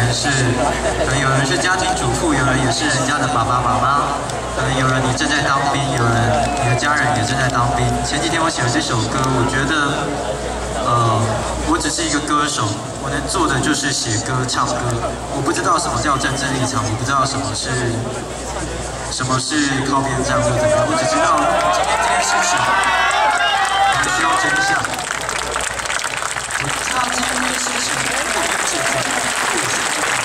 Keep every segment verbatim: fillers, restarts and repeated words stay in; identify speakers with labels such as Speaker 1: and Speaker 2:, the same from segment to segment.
Speaker 1: 人是，可能有人是家庭主妇，有人也是人家的爸爸妈妈，可能有人你正在当兵，有人你的家人也正在当兵。前几天我写了这首歌，我觉得，呃，我只是一个歌手，我能做的就是写歌、唱歌。我不知道什么叫政治立场，我不知道什么是什么是靠边站或怎么样，我只知道今天这件事情，我们需要真相。我知道今天这件事情，如果没有解决，对我是不好。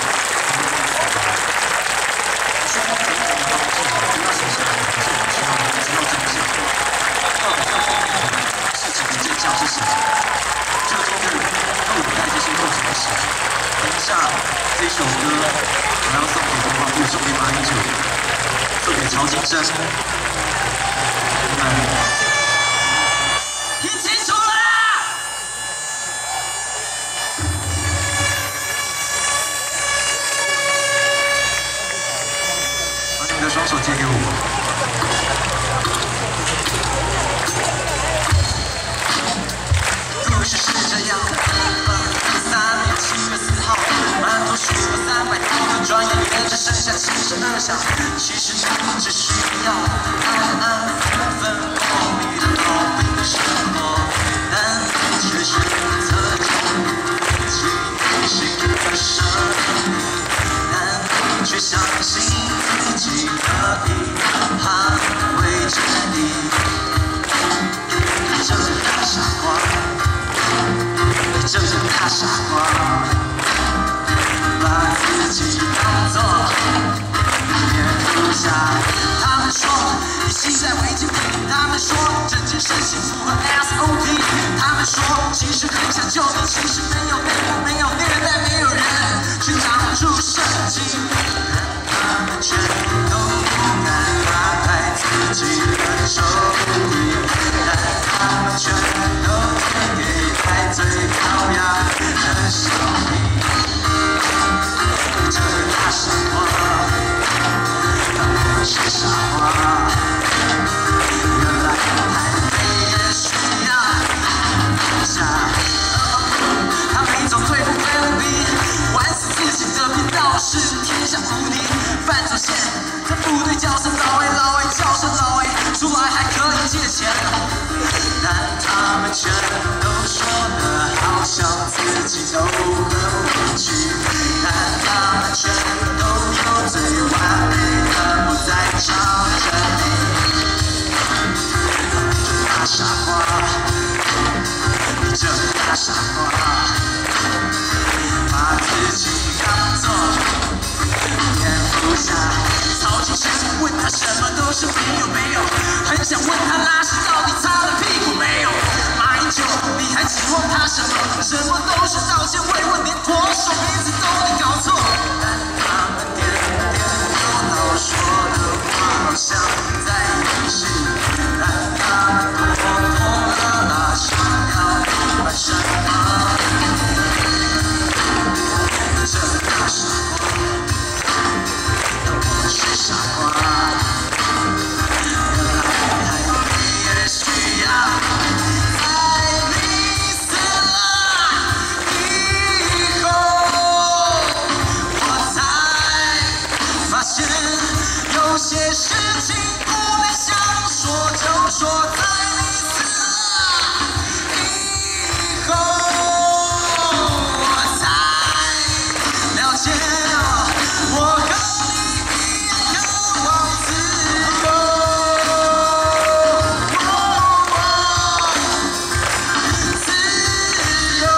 Speaker 1: 需要怎么样的方式？不要写下来，可是我需要知道真相。到底发生了事情的真相是什么？这个中间到底在这些做什么事情？等一下，这首歌我要送给国防部，送给马英九，送给曹金生。你们听清楚了！把你们的双手借给我。故事是这样的，二零一三年七月四号，满头数了三百多个转眼间只剩下七十二响。其实你只需要安安分分过你的逃避的生活，但你却选择记心的声音，但你却相信自己可以捍卫正义。这个大傻瓜。这个大傻瓜，把自己当作蝙蝠侠。他们说你心在违禁品，他们说整件事情符合 S O P， 他们说其实很想救你，其实没有内幕，没有虐待，没有人去挡住圣经。但他们全都不敢打开自己的抽屉，但他们全都给爱最高雅的手艺。这个大傻瓜，当我是傻瓜，原来还也需要下。他们一种对付菲律宾，玩死自己的频道是天下无敌。犯罪线在部队叫声老 A 老 A 叫声老 A， 出来还可以借钱。但他们全都说的好像自己都很委屈，但他们全都有最完美的不再唱着你。大傻瓜，你这个大傻瓜，把自己当作蝙蝠侠。曹金生问他什么都是没有没有，很想问他拉屎到底擦了屁股没有。马英九，你还指望他什么？什么都是道歉慰问，连国手名字都能搞错。但他们点点头脑说的话好像在演戏，但他们多痛了啊，想要你们什么？这个大傻瓜，我是傻瓜。有些事情不能想说就说，在你死了以后，我才了解，我和你一样渴望自由。自由。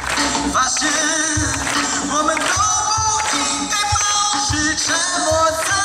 Speaker 1: 我们都不应该保持沉默。